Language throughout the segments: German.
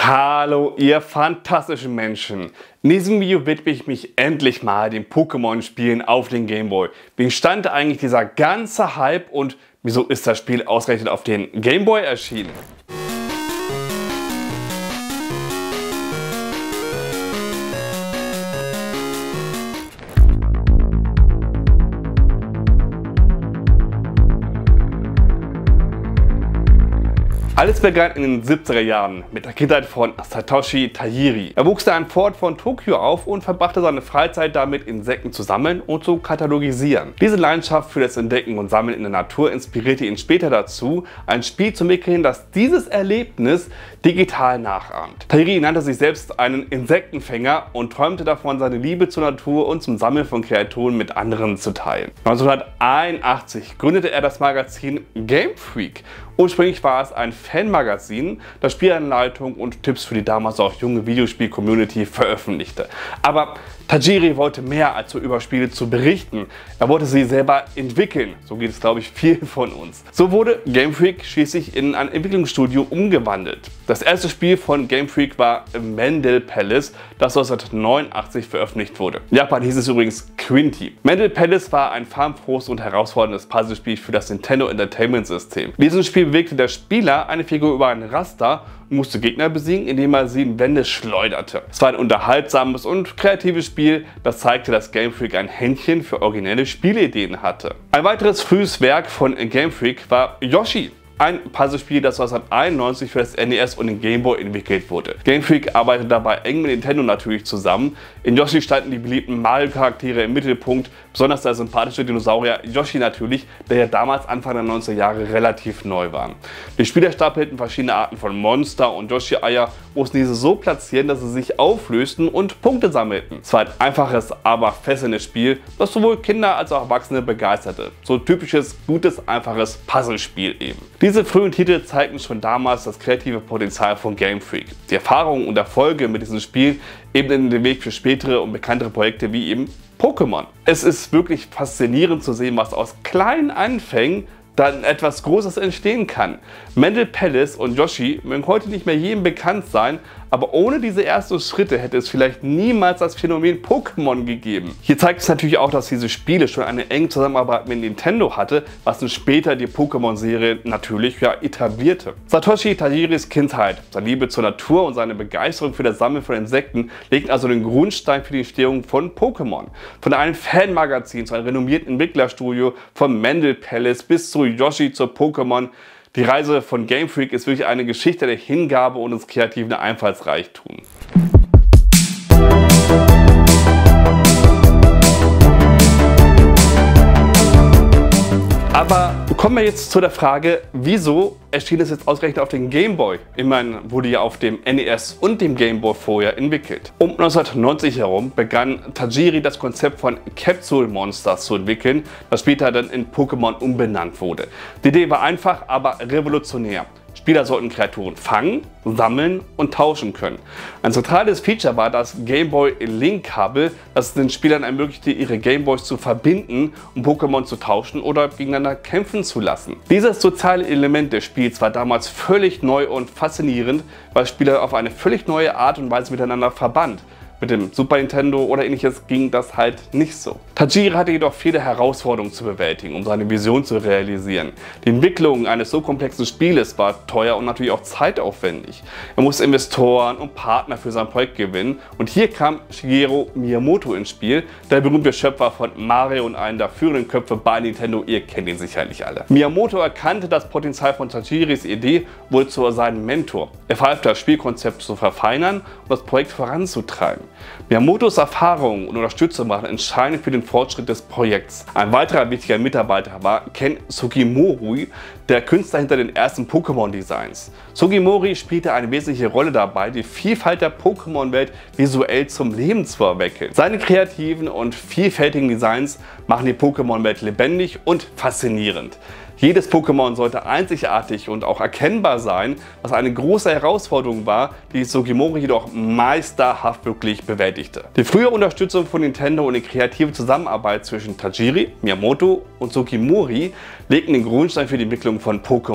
Hallo ihr fantastischen Menschen! In diesem Video widme ich mich endlich mal den Pokémon-Spielen auf den Game Boy. Wie entstand eigentlich dieser ganze Hype und wieso ist das Spiel ausgerechnet auf den Game Boy erschienen? Alles begann in den 70er Jahren mit der Kindheit von Satoshi Tajiri. Er wuchs in einem Vorort von Tokio auf und verbrachte seine Freizeit damit, Insekten zu sammeln und zu katalogisieren. Diese Leidenschaft für das Entdecken und Sammeln in der Natur inspirierte ihn später dazu, ein Spiel zu entwickeln, das dieses Erlebnis digital nachahmt. Tajiri nannte sich selbst einen Insektenfänger und träumte davon, seine Liebe zur Natur und zum Sammeln von Kreaturen mit anderen zu teilen. 1981 gründete er das Magazin Game Freak. Ursprünglich war es ein Fanmagazin, das Spielanleitungen und Tipps für die damals auch junge Videospiel-Community veröffentlichte. Aber Tajiri wollte mehr als so über Spiele zu berichten. Er wollte sie selber entwickeln. So geht es, glaube ich, vielen von uns. So wurde Game Freak schließlich in ein Entwicklungsstudio umgewandelt. Das erste Spiel von Game Freak war Mendel Palace, das 1989 veröffentlicht wurde. In Japan hieß es übrigens Quinty. Mendel Palace war ein farbenfrohes und herausforderndes Puzzlespiel für das Nintendo Entertainment System. In diesem Spiel bewegte der Spieler eine Figur über ein Raster und musste Gegner besiegen, indem er sie in Wände schleuderte. Es war ein unterhaltsames und kreatives Spiel, das zeigte, dass Game Freak ein Händchen für originelle Spielideen hatte. Ein weiteres frühes Werk von Game Freak war Yoshi. Ein Puzzlespiel, das 1991 für das NES und den Game Boy entwickelt wurde. Game Freak arbeitet dabei eng mit Nintendo natürlich zusammen. In Yoshi standen die beliebten Mario-Charaktere im Mittelpunkt, besonders der sympathische Dinosaurier Yoshi natürlich, der ja damals Anfang der 90er Jahre relativ neu war. Die Spieler stapelten verschiedene Arten von Monster und Yoshi-Eier, mussten diese so platzieren, dass sie sich auflösten und Punkte sammelten. Es war ein einfaches, aber fesselndes Spiel, das sowohl Kinder als auch Erwachsene begeisterte. So ein typisches, gutes, einfaches Puzzlespiel eben. Diese frühen Titel zeigten schon damals das kreative Potenzial von Game Freak. Die Erfahrungen und Erfolge mit diesem Spiel ebnen den Weg für spätere und bekanntere Projekte wie eben Pokémon. Es ist wirklich faszinierend zu sehen, was aus kleinen Anfängen dann etwas Großes entstehen kann. Mendel Palace und Yoshi mögen heute nicht mehr jedem bekannt sein, aber ohne diese ersten Schritte hätte es vielleicht niemals das Phänomen Pokémon gegeben. Hier zeigt es natürlich auch, dass diese Spiele schon eine enge Zusammenarbeit mit Nintendo hatte, was dann später die Pokémon-Serie natürlich etablierte. Satoshi Tajiris Kindheit, seine Liebe zur Natur und seine Begeisterung für das Sammeln von Insekten legten also den Grundstein für die Entstehung von Pokémon. Von einem Fanmagazin zu einem renommierten Entwicklerstudio, vom Mendel Palace bis zu Yoshi zur Pokémon. Die Reise von Game Freak ist wirklich eine Geschichte der Hingabe und des kreativen Einfallsreichtums. Aber kommen wir jetzt zu der Frage, wieso erschien es jetzt ausgerechnet auf dem Game Boy? Immerhin wurde ja auf dem NES und dem Game Boy vorher entwickelt. Um 1990 herum begann Tajiri das Konzept von Capsule Monsters zu entwickeln, das später dann in Pokémon umbenannt wurde. Die Idee war einfach, aber revolutionär. Spieler sollten Kreaturen fangen, sammeln und tauschen können. Ein zentrales Feature war das Game Boy Link-Kabel, das es den Spielern ermöglichte, ihre Game Boys zu verbinden, um Pokémon zu tauschen oder gegeneinander kämpfen zu lassen. Dieses soziale Element des Spiels war damals völlig neu und faszinierend, weil Spieler auf eine völlig neue Art und Weise miteinander verband. Mit dem Super Nintendo oder ähnliches ging das halt nicht so. Tajiri hatte jedoch viele Herausforderungen zu bewältigen, um seine Vision zu realisieren. Die Entwicklung eines so komplexen Spieles war teuer und natürlich auch zeitaufwendig. Er musste Investoren und Partner für sein Projekt gewinnen und hier kam Shigeru Miyamoto ins Spiel, der berühmte Schöpfer von Mario und einen der führenden Köpfe bei Nintendo, ihr kennt ihn sicherlich alle. Miyamoto erkannte das Potenzial von Tajiris Idee, wurde zu seinem Mentor. Er half, das Spielkonzept zu verfeinern und das Projekt voranzutreiben. Miyamotos Erfahrungen und Unterstützung waren entscheidend für den Fortschritt des Projekts. Ein weiterer wichtiger Mitarbeiter war Ken Sugimori, der Künstler hinter den ersten Pokémon-Designs. Sugimori spielte eine wesentliche Rolle dabei, die Vielfalt der Pokémon-Welt visuell zum Leben zu erwecken. Seine kreativen und vielfältigen Designs machen die Pokémon-Welt lebendig und faszinierend. Jedes Pokémon sollte einzigartig und auch erkennbar sein, was eine große Herausforderung war, die Sugimori jedoch meisterhaft wirklich bewältigte. Die frühe Unterstützung von Nintendo und die kreative Zusammenarbeit zwischen Tajiri, Miyamoto und Sugimori legten den Grundstein für die Entwicklung von Pokémon.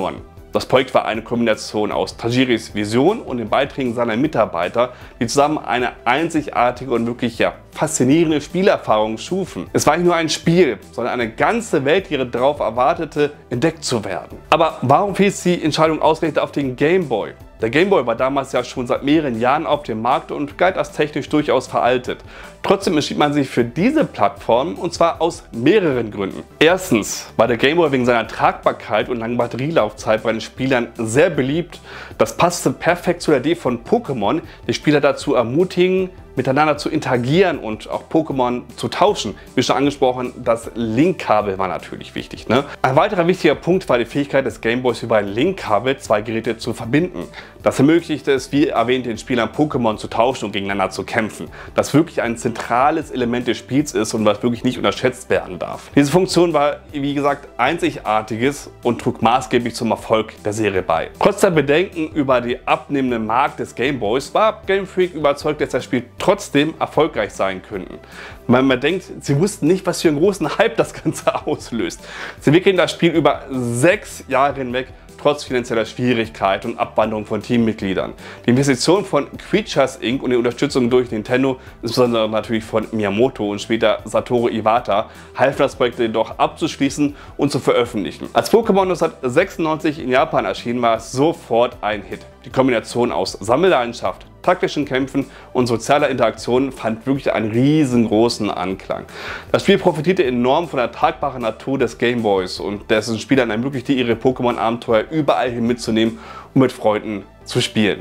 Das Projekt war eine Kombination aus Tajiris Vision und den Beiträgen seiner Mitarbeiter, die zusammen eine einzigartige und wirklich faszinierende Spielerfahrung schufen. Es war nicht nur ein Spiel, sondern eine ganze Welt, die darauf erwartete, entdeckt zu werden. Aber warum fiel die Entscheidung ausgerechnet auf den Game Boy? Der Game Boy war damals ja schon seit mehreren Jahren auf dem Markt und galt als technisch durchaus veraltet. Trotzdem entschied man sich für diese Plattform, und zwar aus mehreren Gründen. Erstens war der Game Boy wegen seiner Tragbarkeit und langen Batterielaufzeit bei den Spielern sehr beliebt. Das passte perfekt zur Idee von Pokémon, die Spieler dazu ermutigen, miteinander zu interagieren und auch Pokémon zu tauschen. Wie schon angesprochen, das Link-Kabel war natürlich wichtig. Ne? Ein weiterer wichtiger Punkt war die Fähigkeit des Game Boys, über ein Link-Kabel zwei Geräte zu verbinden. Das ermöglichte es, wie erwähnt, den Spielern Pokémon zu tauschen und gegeneinander zu kämpfen. Das wirklich ein zentrales Element des Spiels ist und was wirklich nicht unterschätzt werden darf. Diese Funktion war, wie gesagt, einzigartiges und trug maßgeblich zum Erfolg der Serie bei. Trotz der Bedenken über die abnehmende Markt des Game Boys war Game Freak überzeugt, dass das Spiel trotzdem erfolgreich sein könnten. Weil man denkt, sie wussten nicht, was für einen großen Hype das Ganze auslöst. Sie wickeln das Spiel über 6 Jahre hinweg, trotz finanzieller Schwierigkeiten und Abwanderung von Teammitgliedern. Die Investition von Creatures Inc. und die Unterstützung durch Nintendo, insbesondere natürlich von Miyamoto und später Satoru Iwata, halfen das Projekt jedoch abzuschließen und zu veröffentlichen. Als Pokémon 1996 in Japan erschien, war es sofort ein Hit. Die Kombination aus Sammelleidenschaft, taktischen Kämpfen und sozialer Interaktion fand wirklich einen riesengroßen Anklang. Das Spiel profitierte enorm von der tragbaren Natur des Game Boys und dessen Spielern ermöglichte, ihre Pokémon-Abenteuer überall hin mitzunehmen und mit Freunden zu spielen.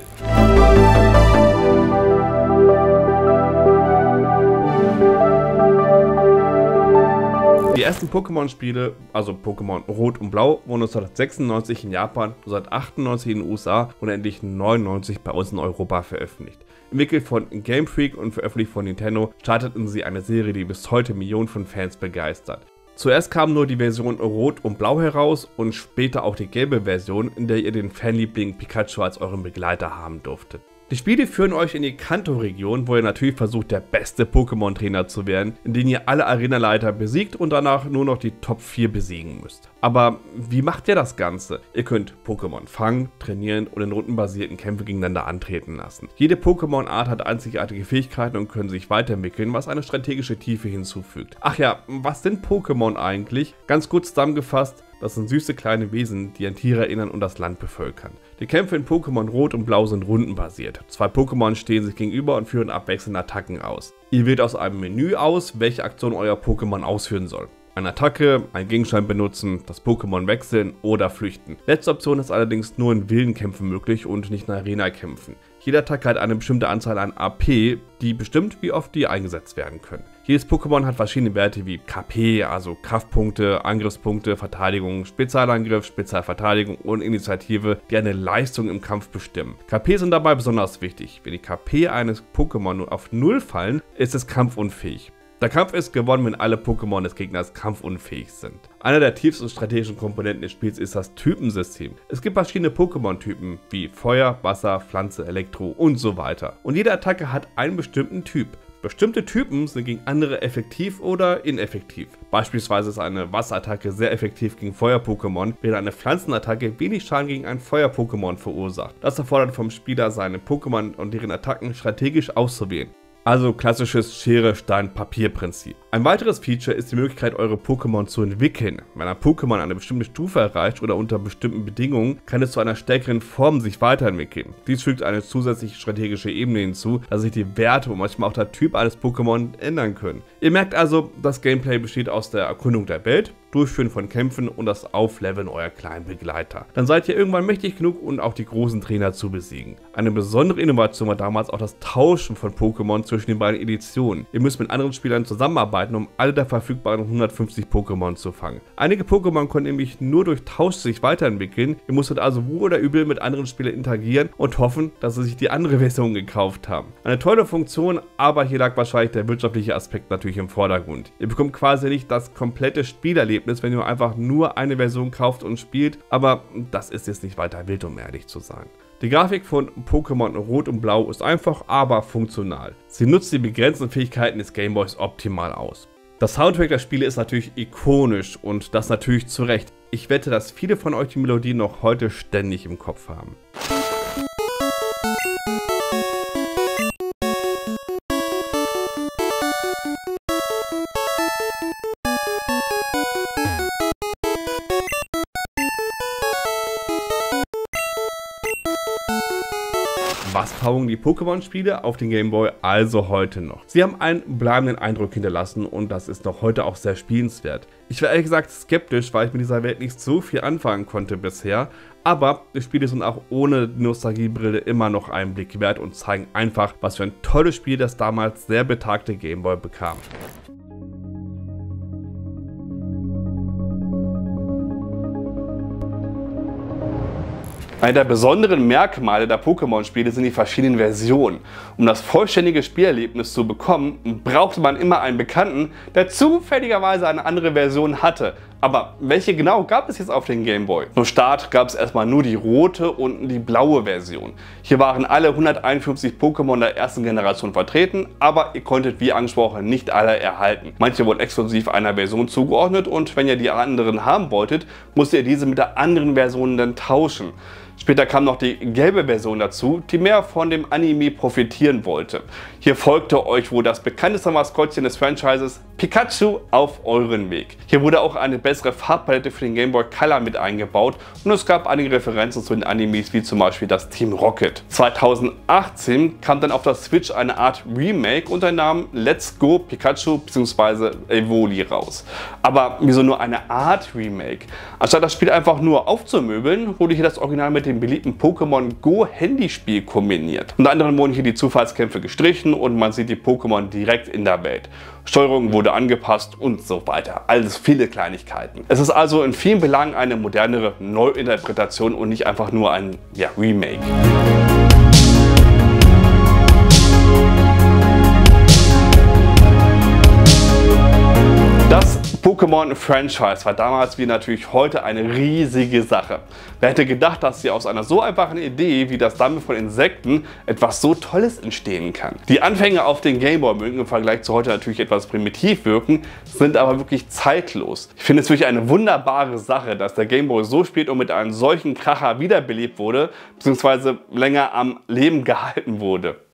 Die ersten Pokémon-Spiele, also Pokémon Rot und Blau, wurden 1996 in Japan, 1998 in den USA und endlich 1999 bei uns in Europa veröffentlicht. Entwickelt von Game Freak und veröffentlicht von Nintendo, starteten sie eine Serie, die bis heute Millionen von Fans begeistert. Zuerst kam nur die Version Rot und Blau heraus und später auch die gelbe Version, in der ihr den Fanliebling Pikachu als euren Begleiter haben durftet. Die Spiele führen euch in die Kanto-Region, wo ihr natürlich versucht, der beste Pokémon-Trainer zu werden, in denen ihr alle Arenaleiter besiegt und danach nur noch die Top 4 besiegen müsst. Aber wie macht ihr das Ganze? Ihr könnt Pokémon fangen, trainieren und in rundenbasierten Kämpfen gegeneinander antreten lassen. Jede Pokémon-Art hat einzigartige Fähigkeiten und können sich weiterentwickeln, was eine strategische Tiefe hinzufügt. Ach ja, was sind Pokémon eigentlich? Ganz kurz zusammengefasst, das sind süße kleine Wesen, die an Tiere erinnern und das Land bevölkern. Die Kämpfe in Pokémon Rot und Blau sind rundenbasiert. Zwei Pokémon stehen sich gegenüber und führen abwechselnd Attacken aus. Ihr wählt aus einem Menü aus, welche Aktion euer Pokémon ausführen soll. Eine Attacke, einen Gegenstand benutzen, das Pokémon wechseln oder flüchten. Letzte Option ist allerdings nur in wilden Kämpfen möglich und nicht in Arena-Kämpfen. Jede Attacke hat eine bestimmte Anzahl an AP, die bestimmt, wie oft die eingesetzt werden können. Jedes Pokémon hat verschiedene Werte wie KP, also Kraftpunkte, Angriffspunkte, Verteidigung, Spezialangriff, Spezialverteidigung und Initiative, die eine Leistung im Kampf bestimmen. KP sind dabei besonders wichtig. Wenn die KP eines Pokémon nur auf 0 fallen, ist es kampfunfähig. Der Kampf ist gewonnen, wenn alle Pokémon des Gegners kampfunfähig sind. Einer der tiefsten strategischen Komponenten des Spiels ist das Typensystem. Es gibt verschiedene Pokémon-Typen wie Feuer, Wasser, Pflanze, Elektro und so weiter. Und jede Attacke hat einen bestimmten Typ. Bestimmte Typen sind gegen andere effektiv oder ineffektiv. Beispielsweise ist eine Wasserattacke sehr effektiv gegen Feuer-Pokémon, während eine Pflanzenattacke wenig Schaden gegen ein Feuer-Pokémon verursacht. Das erfordert vom Spieler, seine Pokémon und deren Attacken strategisch auszuwählen. Also klassisches Schere-Stein-Papier-Prinzip. Ein weiteres Feature ist die Möglichkeit, eure Pokémon zu entwickeln. Wenn ein Pokémon eine bestimmte Stufe erreicht oder unter bestimmten Bedingungen, kann es zu einer stärkeren Form sich weiterentwickeln. Dies fügt eine zusätzliche strategische Ebene hinzu, dass sich die Werte und manchmal auch der Typ eines Pokémon ändern können. Ihr merkt also, das Gameplay besteht aus der Erkundung der Welt, Durchführen von Kämpfen und das Aufleveln eurer kleinen Begleiter. Dann seid ihr irgendwann mächtig genug, um auch die großen Trainer zu besiegen. Eine besondere Innovation war damals auch das Tauschen von Pokémon zwischen den beiden Editionen. Ihr müsst mit anderen Spielern zusammenarbeiten, um alle der verfügbaren 150 Pokémon zu fangen. Einige Pokémon konnten nämlich nur durch Tausch sich weiterentwickeln. Ihr musstet also wohl oder übel mit anderen Spielern interagieren und hoffen, dass sie sich die andere Version gekauft haben. Eine tolle Funktion, aber hier lag wahrscheinlich der wirtschaftliche Aspekt natürlich im Vordergrund. Ihr bekommt quasi nicht das komplette Spielerlebnis, wenn ihr einfach nur eine Version kauft und spielt, aber das ist jetzt nicht weiter wild, um ehrlich zu sein. Die Grafik von Pokémon Rot und Blau ist einfach, aber funktional. Sie nutzt die begrenzten Fähigkeiten des Gameboys optimal aus. Das Soundtrack der Spiele ist natürlich ikonisch und das natürlich zu Recht. Ich wette, dass viele von euch die Melodie noch heute ständig im Kopf haben. Was taugen die Pokémon-Spiele auf den Game Boy also heute noch? Sie haben einen bleibenden Eindruck hinterlassen und das ist noch heute auch sehr spielenswert. Ich war ehrlich gesagt skeptisch, weil ich mit dieser Welt nicht so viel anfangen konnte bisher, aber die Spiele sind auch ohne Nostalgiebrille immer noch einen Blick wert und zeigen einfach, was für ein tolles Spiel das damals sehr betagte Game Boy bekam. Eine der besonderen Merkmale der Pokémon-Spiele sind die verschiedenen Versionen. Um das vollständige Spielerlebnis zu bekommen, brauchte man immer einen Bekannten, der zufälligerweise eine andere Version hatte. Aber welche genau gab es jetzt auf den Game Boy? Zum Start gab es erstmal nur die rote und die blaue Version. Hier waren alle 151 Pokémon der ersten Generation vertreten, aber ihr konntet wie angesprochen nicht alle erhalten. Manche wurden exklusiv einer Version zugeordnet und wenn ihr die anderen haben wolltet, musstet ihr diese mit der anderen Version dann tauschen. Später kam noch die gelbe Version dazu, die mehr von dem Anime profitieren wollte. Hier folgte euch wohl das bekannteste Maskottchen des Franchises, Pikachu, auf euren Weg. Hier wurde auch eine bessere Farbpalette für den Game Boy Color mit eingebaut und es gab einige Referenzen zu den Animes wie zum Beispiel das Team Rocket. 2018 kam dann auf der Switch eine Art Remake unter dem Namen Let's Go Pikachu bzw. Evoli raus. Aber wieso nur eine Art Remake? Anstatt das Spiel einfach nur aufzumöbeln, wurde hier das Original mit dem beliebten Pokémon Go Handyspiel kombiniert. Unter anderem wurden hier die Zufallskämpfe gestrichen und man sieht die Pokémon direkt in der Welt. Steuerung wurde angepasst und so weiter. Alles viele Kleinigkeiten. Es ist also in vielen Belangen eine modernere Neuinterpretation und nicht einfach nur ein Remake. Das Pokémon-Franchise war damals wie natürlich heute eine riesige Sache. Wer hätte gedacht, dass hier aus einer so einfachen Idee wie das Sammeln von Insekten etwas so Tolles entstehen kann. Die Anfänge auf den Game Boy mögen im Vergleich zu heute natürlich etwas primitiv wirken, sind aber wirklich zeitlos. Ich finde es wirklich eine wunderbare Sache, dass der Game Boy so spät und mit einem solchen Kracher wiederbelebt wurde, bzw. länger am Leben gehalten wurde.